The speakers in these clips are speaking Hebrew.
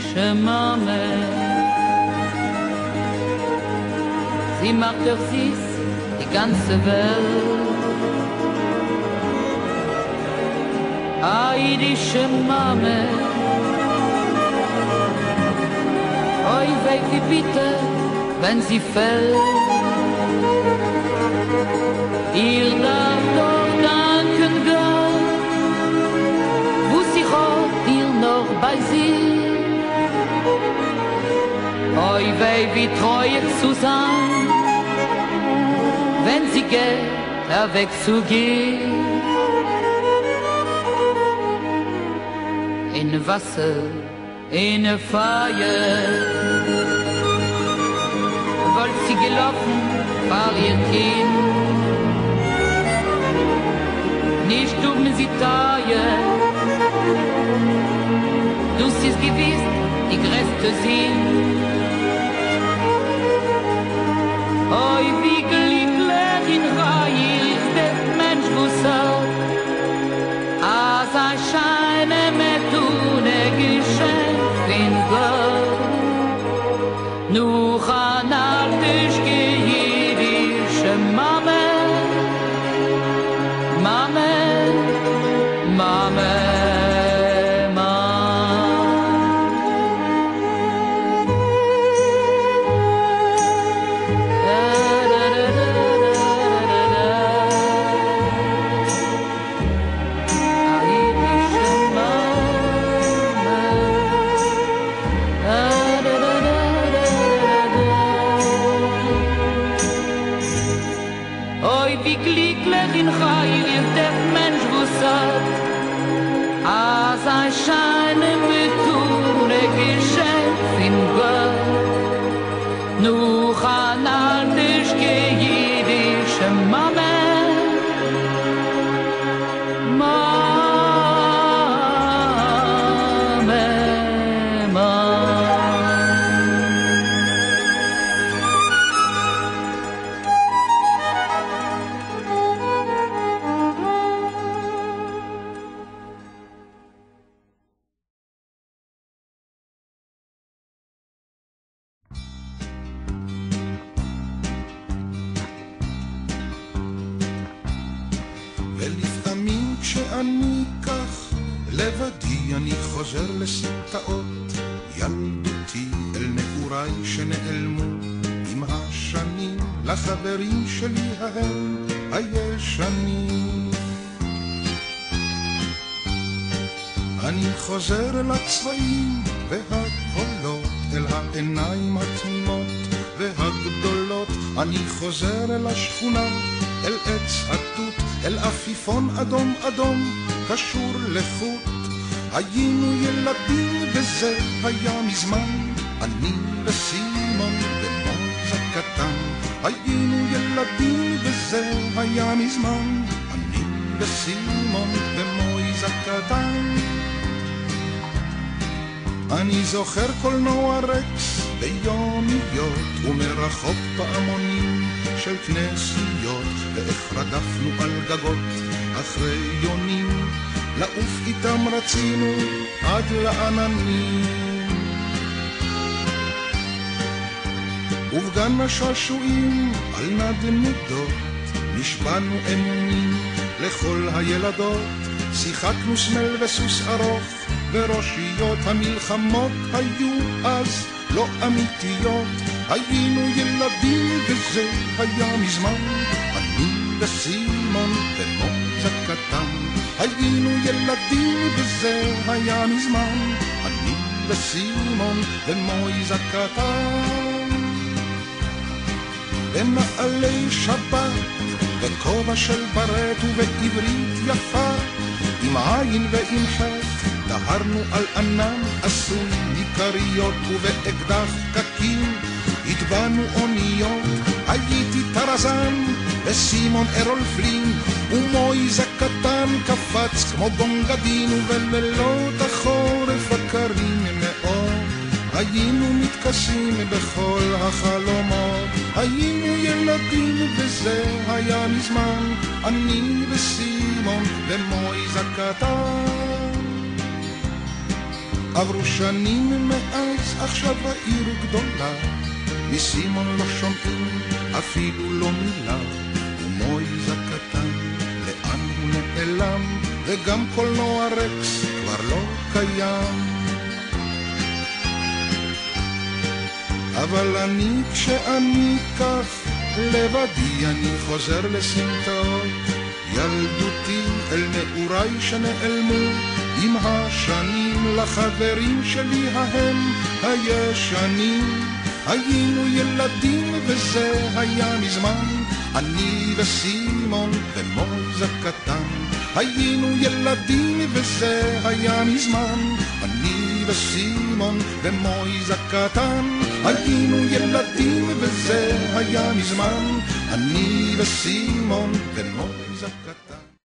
Mama. Sie macht doch süß die ganze Welt. Aidische Mama, oi weh wie bitte, wenn sie fällt. Ihr darf doch danken Gott, wo sie hat ihr noch bei sie. Oi weh wie treu zu sein, wenn sie geht, wegzugehen. In Wasser, in Feuer, wollt sie gelaufen, war ihr Kind. Nicht um sie teuer, du siehst gewiss die größte Sinn. Oi, wie glücklich in Reihe ist der Mensch, wo sagt, als ein Scheine mit ohne Geschenk in Gott. Nur an altische jüdische Mama, Mama, Mama. כשאני כך לבדי אני חוזר לסמטאות ילדותי אל נעוריי שנעלמו עם השנים לחברים שלי ההם הישנים. אני חוזר אל הצבעים והקולות, אל העיניים התמימות והגדולות. אני חוזר אל השכונה, אל עץ התות, אל עפיפון אדום אדום קשור לחוט. היינו ילדים וזה היה מזמן, אני וסימון ומויז הקטן. היינו ילדים וזה היה מזמן, אני וסימון ומויז הקטן. אני זוכר קולנוע רקס ביומיות ומרחוק פעמונים של כנסיות, ואיך רדפנו על גגות אחרי יונים, לעוף איתם רצינו עד לעננים. ובגן השעשועים על נדנדות נשבענו אמונים לכל הילדות, שיחקנו סמל וסוס ארוך וראשיות. המלחמות היו אז לא אמיתיות, היינו ילדים וזה היה מזמן, אני וסימון ומויז הקטן. היינו ילדים וזה היה מזמן, אני וסימון ומויז הקטן. בנעלי שבת, בכובע של ברט ובעברית יפה, עם עין ועם חטא דהרנו על ענן עשוי מכריות, ובאקדח קקים הטבענו אוניות. הייתי טרזן וסימון ארול פלין, ומויז הקטן קפץ כמו בונגדין. ובלילות החורף הקרים מאוד היינו מתקשים בכל החלומות. היינו ילדים וזה היה מזמן, אני וסימון ומויז הקטן. עברו שנים מאז, עכשיו העיר גדולה, מסימון לא שומעים אפילו לא מילה, ומויז הקטן לאן הוא נעלם, וגם קולנוע רקס כבר לא קיים. אבל אני כשאני כך לבדי, אני חוזר לסמטאות ילדותי, אל נעוריי שנעלמו עם השנים, לחברים שלי ההם הישנים. היינו ילדים וזה היה מזמן, אני וסימון ומויז הקטן. היינו ילדים וזה היה מזמן, אני וסימון ומויז הקטן. היינו ילדים וזה היה מזמן, אני וסימון ומויז הקטן.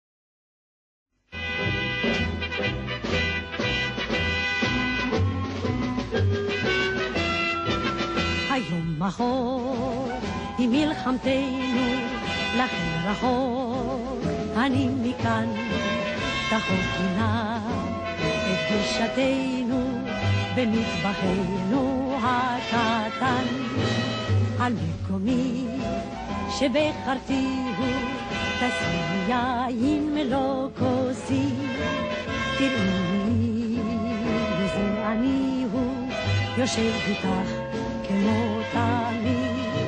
היום מחור היא מלחמתנו, לכן רחוק אני מכאן. תחוקינה את גישתנו במטבחנו הקטן. על מקומי שבחרתיהו תשימי יין מלוא כוסי, תראי וזה אני הוא יושב איתך כמו תמיד.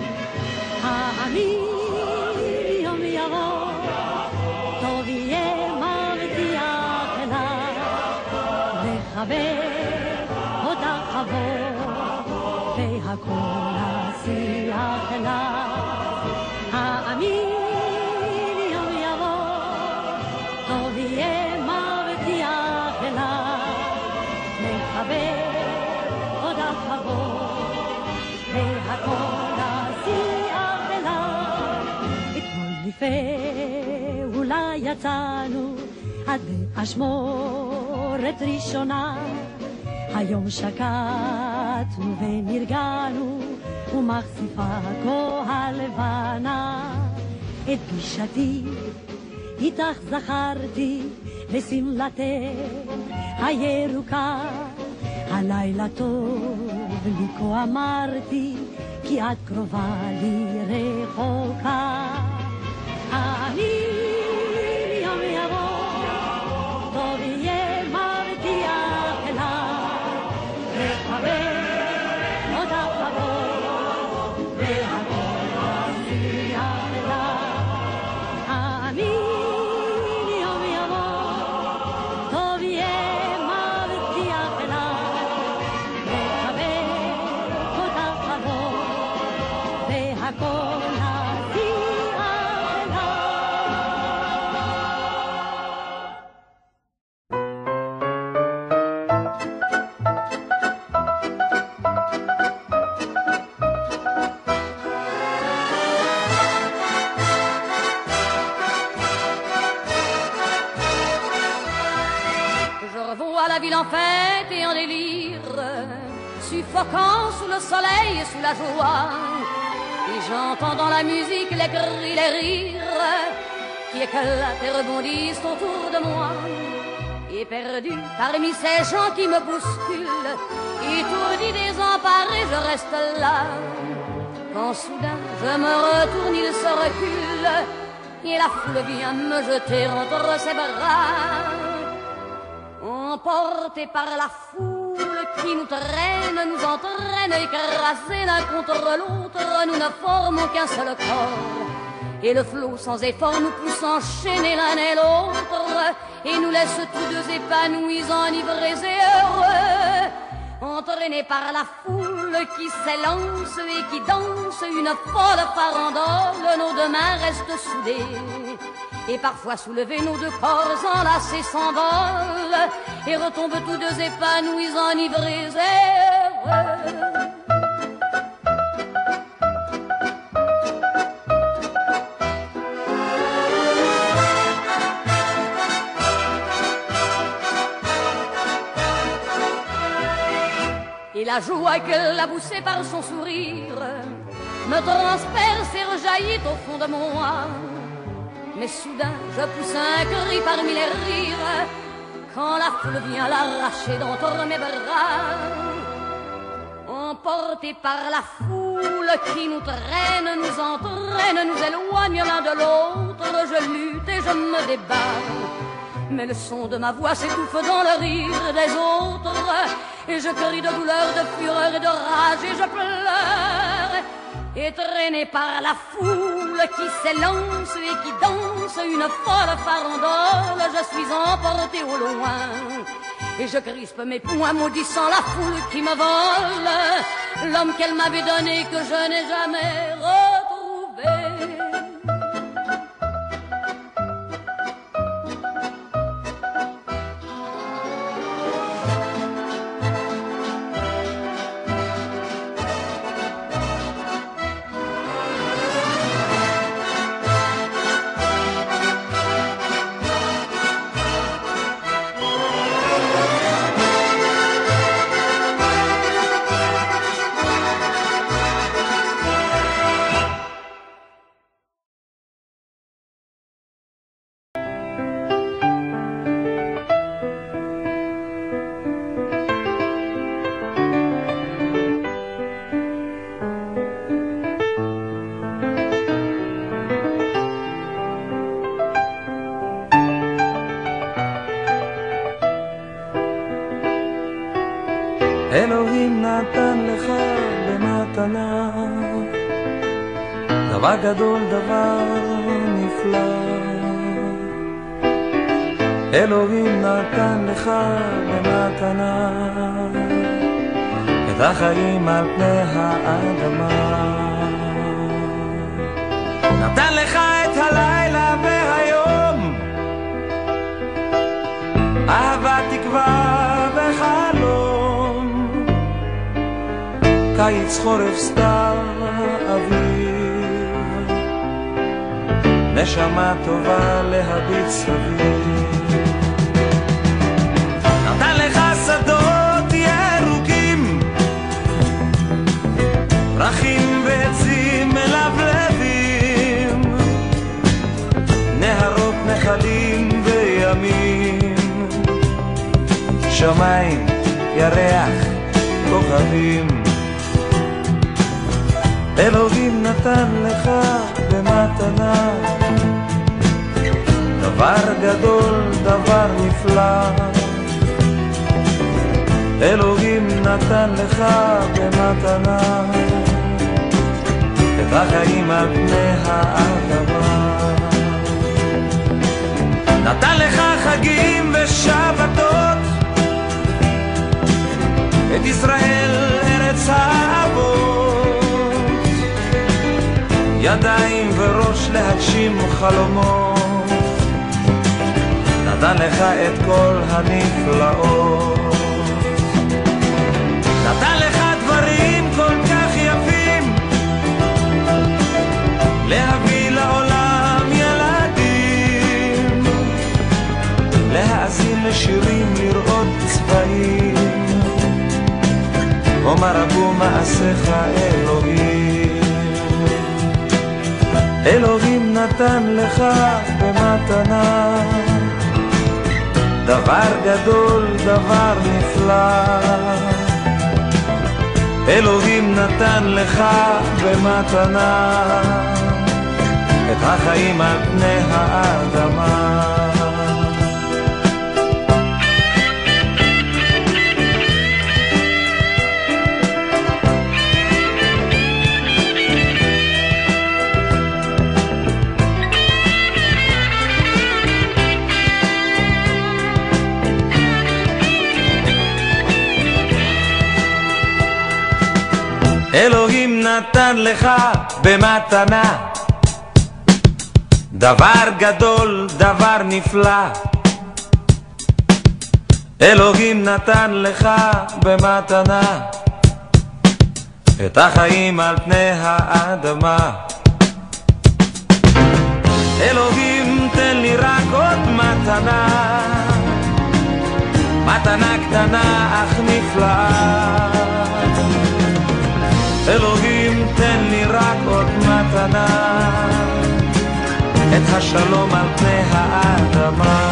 האמין יום יבוא טוב יהיה מבטיח לך, וחבר אותך חבור והכל נשיח לך. האמין יום יבוא טוב יהיה מבטיח לך, וחבר אותך חבור והכל נשיח לך. אתמול לפני אולי יצאנו עד באשמורת ראשונה, היום שקטנו ונרגענו ומחשיפה כה הלבנה. את פגישתי איתך זכרתי ושמלתך הירוקה, הלילה טוב לי כה אמרתי, כי את קרובה לי רחוקה. האמין יום יבוא טוב יהיה מבטיח לך, וחבר אותך חבור והכל נשיח לך. האמין יום יבוא טוב יהיה מבטיח לך, וחבר אותך חבור והכל נשיח לך. La ville en fête et en délire, suffocant sous le soleil et sous la joie, et j'entends dans la musique les cris, les rires qui éclatent et rebondissent autour de moi. Et perdu parmi ces gens qui me bousculent, étourdi, désemparé, je reste là. Quand soudain je me retourne, il se recule, et la foule vient me jeter entre ses bras. Emportés par la foule qui nous traîne, nous entraîne, écrasés l'un contre l'autre, nous ne formons qu'un seul corps. Et le flot sans effort nous pousse enchaîner l'un et l'autre, et nous laisse tous deux épanouis, enivrés et heureux. Entraînés par la foule qui s'élance et qui danse une folle farandole, nos deux mains restent soudées. Et parfois soulevés, nos deux corps enlacés s'envolent et retombent tous deux épanouis, enivrés et heureux. Et la joie qu'elle a poussée par son sourire me transperce et rejaillit au fond de moi. Mais soudain je pousse un cri parmi les rires, quand la foule vient l'arracher d'entre mes bras. Emportés par la foule qui nous traîne, nous entraîne, nous éloigne l'un de l'autre, je lutte et je me débat. Mais le son de ma voix s'étouffe dans le rire des autres, et je crie de douleur, de fureur et de rage, et je pleure. Et traîné par la foule qui s'élance et qui danse une folle farandole, je suis emporté au loin. Et je crispe mes poings maudissant la foule qui me vole l'homme qu'elle m'avait donné que je n'ai jamais retrouvé. אלוהים נתן לך במתנה דבר גדול, דבר נפלא. אלוהים נתן לך במתנה את החיים על פני האדמה. נתן לך את הלילה והיום, אהבה, תקווה וחלום, קיץ, חורף, סתיו, אביב, נשמה טובה להביט סביב. נתן לך שדות ירוקים, פרחים ועצים מלבלבים, נהרות, נחלים וימים, שמיים, ירח, כוכבים. אלוהים נתן לך במתנה דבר גדול, דבר נפלא. אלוהים נתן לך במתנה את החיים על פני האדמה. נתן לך חגים ושבתות, את ישראל ארץ האבות, ידיים וראש להגשים חלומות. נתן לך את כל הנפלאות, נתן לך דברים כל כך יפים, להביא לעולם ילדים, להאזין לשירים, לראות צבעים. אומר רבו מעשיך אלוהים. אלוהים נתן לך במתנה דבר גדול, דבר נפלא. אלוהים נתן לך במתנה את החיים על פני האדמה. אלוהים נתן לך במתנה דבר גדול, דבר נפלא. אלוהים נתן לך במתנה את החיים על פני האדמה. אלוהים תן לי רק עוד מתנה, מתנה קטנה אך נפלאה. אלוהים תן לי רק עוד מתנה, את השלום על פני האדמה.